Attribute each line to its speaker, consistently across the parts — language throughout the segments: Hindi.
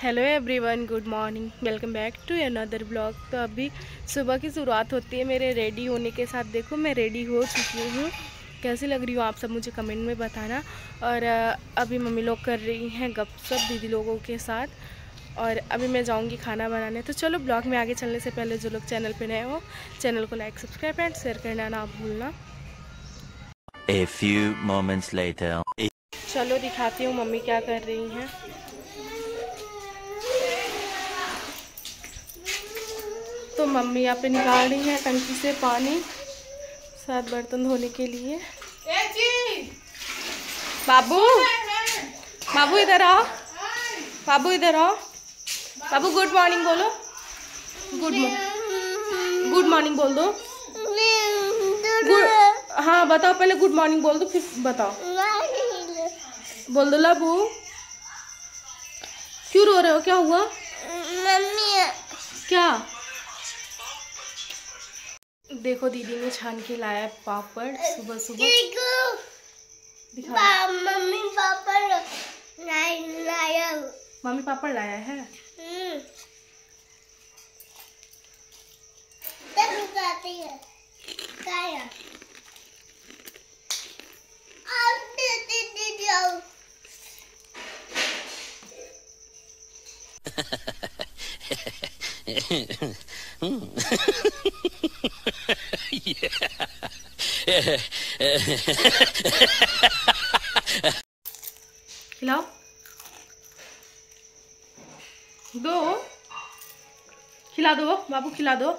Speaker 1: Hello everyone, good morning, welcome back to another blog. तो अभी सुबह की शुरुआत होती है मेरे रेडी होने के साथ। देखो मैं रेडी हो चुकी हूँ। कैसी लग रही हूँ आप सब मुझे कमेंट में बताना। और अभी मम्मी लोग कर रही हैं गपशप दीदी लोगों के साथ। और अभी मैं जाऊँगी खाना बनाने। तो चलो ब्लॉग में आगे चलने से पहले जो लोग चैनल पर नए हो, चैनल को लाइक सब्सक्राइब एंड शेयर करना ना भूलना।
Speaker 2: A few moments later.
Speaker 1: चलो दिखाती हूँ मम्मी क्या कर रही हैं। तो मम्मी यहाँ पे निकाल रही हैं टंकी से पानी, साथ बर्तन धोने के लिए। बाबू बाबू इधर आओ, बाबू इधर आओ। बाबू गुड मॉर्निंग बोलो, गुड मॉर्निंग बोल दो। हाँ बताओ, पहले गुड मॉर्निंग बोल दो फिर बताओ। बोल दो लाबू। क्यों रो रहे हो, क्या हुआ? मम्मी क्या? देखो दीदी ने छान के लाया पापड़ सुबह सुबह। मम्मी पापड़ लाया। मम्मी पापड़ लाया है। खिलाओ दो, खिला दो बाबू, खिला दो।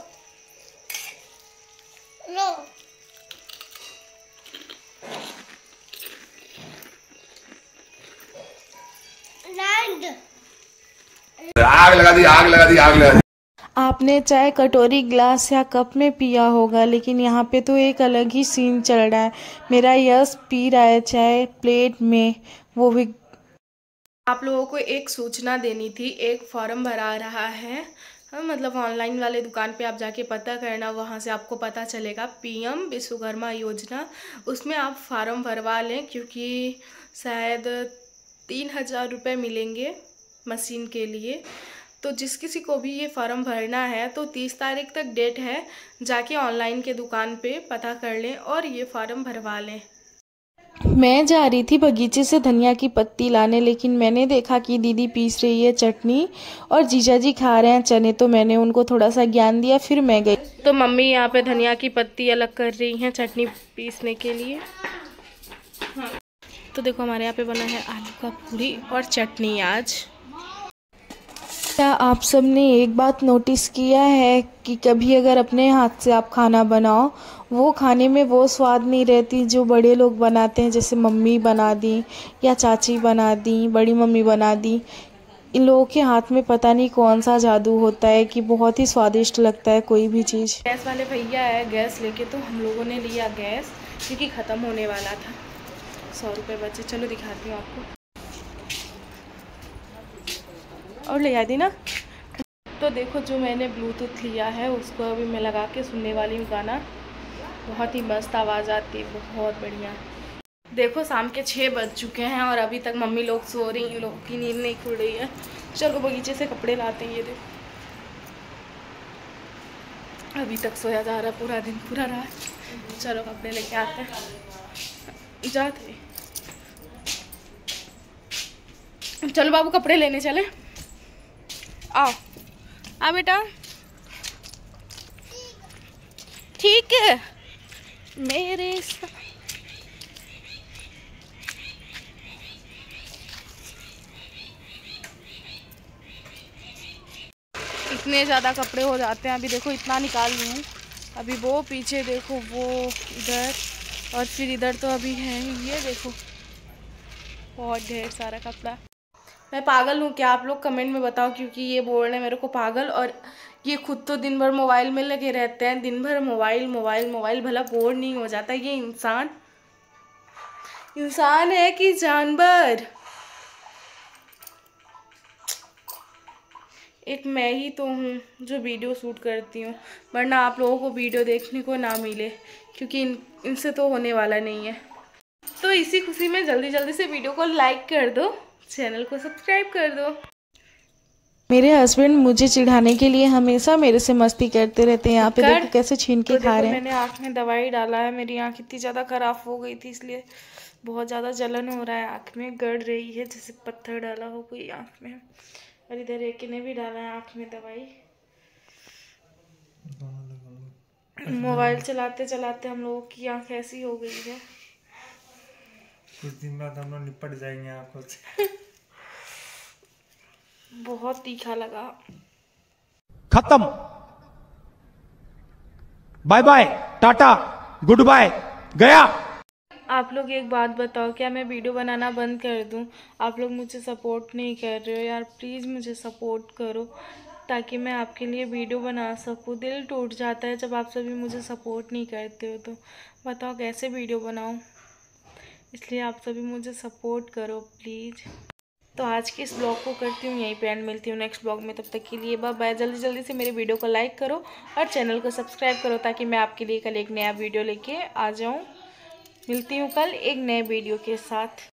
Speaker 1: लो
Speaker 3: आग लगा दी, आग लगा दी, आग लगा दी।
Speaker 1: आपने चाय कटोरी, ग्लास या कप में पिया होगा, लेकिन यहाँ पे तो एक अलग ही सीन चल रहा है। मेरा यश पी रहा है चाय प्लेट में, वो भी। आप लोगों को एक सूचना देनी थी, एक फॉर्म भरा रहा है। मतलब ऑनलाइन वाले दुकान पे आप जाके पता करना, वहाँ से आपको पता चलेगा पीएम विश्वकर्मा योजना। उसमें आप फार्म भरवा लें, क्योंकि शायद 3000 रुपये मिलेंगे मशीन के लिए। तो जिस किसी को भी ये फॉर्म भरना है तो 30 तारीख तक डेट है, जाके ऑनलाइन के दुकान पे पता कर लें और ये फॉर्म भरवा लें। मैं जा रही थी बगीचे से धनिया की पत्ती लाने, लेकिन मैंने देखा कि दीदी पीस रही है चटनी और जीजा जी खा रहे हैं चने, तो मैंने उनको थोड़ा सा ज्ञान दिया, फिर मैं गई। तो मम्मी यहाँ पे धनिया की पत्ती अलग कर रही हैं चटनी पीसने के लिए। हाँ। तो देखो हमारे यहाँ पे बना है आलू का पूरी और चटनी आज। क्या आप सब ने एक बात नोटिस किया है कि कभी अगर अपने हाथ से आप खाना बनाओ, वो खाने में वो स्वाद नहीं रहती जो बड़े लोग बनाते हैं, जैसे मम्मी बना दी या चाची बना दी, बड़ी मम्मी बना दी। इन लोगों के हाथ में पता नहीं कौन सा जादू होता है कि बहुत ही स्वादिष्ट लगता है कोई भी चीज़। गैस वाले भैया है गैस लेके, तो हम लोगों ने लिया गैस क्योंकि ख़त्म होने वाला था। 100 रुपये बचे। चलो दिखाती हूँ आपको, और ले आई दी ना। तो देखो जो मैंने ब्लूटूथ लिया है उसको अभी मैं लगा के सुनने वाली हूँ गाना। बहुत ही मस्त आवाज़ आती है, बहुत बढ़िया। देखो शाम के 6 बज चुके हैं और अभी तक मम्मी लोग सो रही हैं, लोगों की नींद नहीं खुल रही है। चलो बगीचे से कपड़े लाते हैं। ये देखो अभी तक सोया जा रहा, पूरा दिन पूरा रात। चलो कपड़े लेके आते हैं, जाते। चलो बाबू कपड़े लेने चले, आओ आ बेटा। ठीक है मेरे इतने ज़्यादा कपड़े हो जाते हैं। अभी देखो इतना निकाल ली हूँ, अभी वो पीछे देखो, वो इधर और फिर इधर तो अभी है ही। ये देखो बहुत ढेर सारा कपड़ा। मैं पागल हूँ क्या, आप लोग कमेंट में बताओ, क्योंकि ये बोल रहे हैं मेरे को पागल। और ये खुद तो दिन भर मोबाइल में लगे रहते हैं, दिन भर मोबाइल मोबाइल मोबाइल। भला बोर नहीं हो जाता? ये इंसान है कि जानवर? एक मैं ही तो हूँ जो वीडियो शूट करती हूँ, वरना आप लोगों को वीडियो देखने को ना मिले, क्योंकि इनसे तो होने वाला नहीं है। तो इसी खुशी में जल्दी जल्दी से वीडियो को लाइक कर दो, चैनल को सब्सक्राइब कर दो। मेरे हस्बैंड मुझे चिढ़ाने के लिए हमेशा मेरे से मस्ती करते रहते हैं। यहाँ पे देखो कैसे छीन के खा रहे हैं।
Speaker 4: मैंने आँख में दवाई डाला है, मेरी आँख इतनी ज़्यादा ख़राब हो गई थी इसलिए बहुत ज़्यादा जलन हो रहा है, आँख में गड़ रही है जैसे पत्थर डाला हो कोई आँख में। और इधर एक ने भी डाला है आँख में दवाई। मोबाइल चलाते चलाते हम लोगों की आँख ऐसी हो गई है।
Speaker 5: कुछ दिन बाद हम लोग निपट जाएंगे आँखों से।
Speaker 4: बहुत तीखा लगा।
Speaker 6: खत्म, bye bye, tata, good bye, गया।
Speaker 4: आप लोग एक बात बताओ, क्या मैं वीडियो बनाना बंद कर दूं? आप लोग मुझे सपोर्ट नहीं कर रहे हो यार, प्लीज़ मुझे सपोर्ट करो ताकि मैं आपके लिए वीडियो बना सकूं। दिल टूट जाता है जब आप सभी मुझे सपोर्ट नहीं करते हो, तो बताओ कैसे वीडियो बनाऊं। इसलिए आप सभी मुझे सपोर्ट करो प्लीज़। तो आज के इस ब्लॉग को करती हूँ यहीं पे एंड, मिलती हूँ नेक्स्ट ब्लॉग में। तब तक के लिए बाय बाय। जल्दी जल्दी से मेरे वीडियो को लाइक करो और चैनल को सब्सक्राइब करो ताकि मैं आपके लिए कल एक नया वीडियो लेके आ जाऊँ। मिलती हूँ कल एक नए वीडियो के साथ।